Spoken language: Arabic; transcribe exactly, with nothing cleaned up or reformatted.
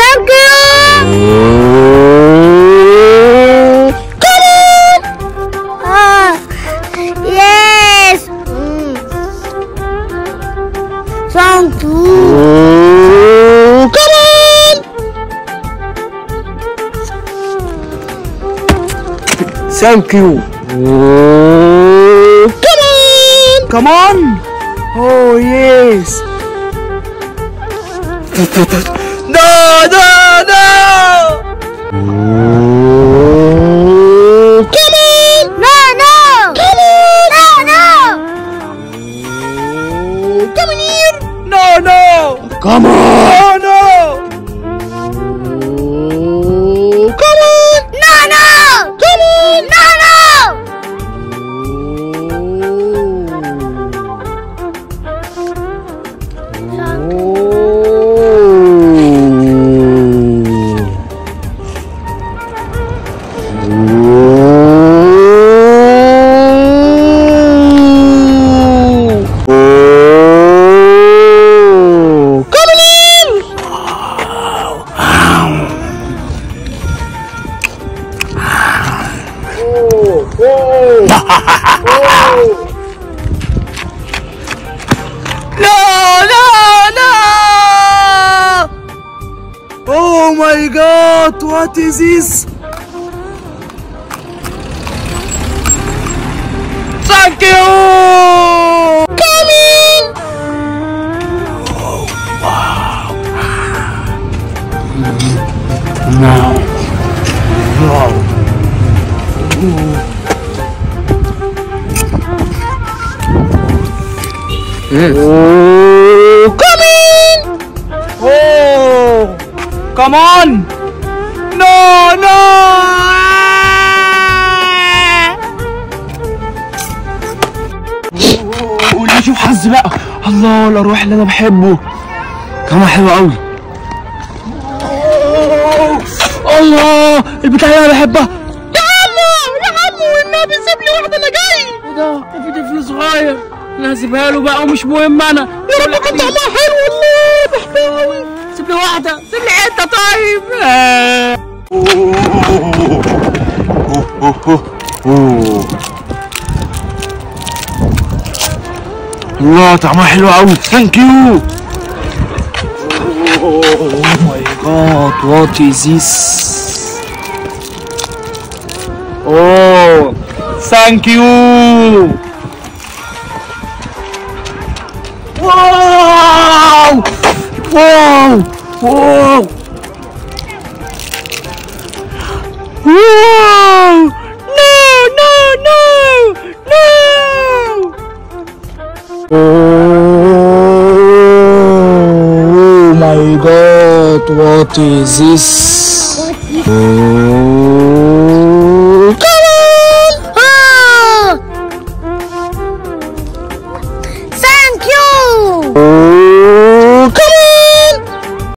Thank you. Come on. Ah, yes. Mm. Thank you. Come on. Thank you. Come on. Come on. Oh yes. No, no, no. Come on. No, no. Come on. No, no. Come here. No, no. Come on. No, no. Come on. No, no. Come on. No, no. No, no, no! Oh my God, what is this? Thank you! Come in. Oh, wow. Now, wow. Yes. Oh, come in. Oh, come on! No, no! واللي يشوف حظ بقى. الله، الأرواح اللي أنا بحبه كمان حلو أوي. الله، البتاع اللي أنا بحبها. يا عمو يا عمو والنبي سيب لي واحدة أنا جاي. إيه ده؟ في طفل صغير. أنا هسيبها له بقى ومش مهم أنا. يا رب كان طعمها حلو والله بحبها أوي. سيب لي واحدة، سيب لي حتة طيب. الله، طعمها حلو قوي. ثانك يو. اوه ماي جاد، وات از ذس؟ اوه ثانك يو. واو واو واو واو. No, no, no, no. Oh my God, what is this? Oh.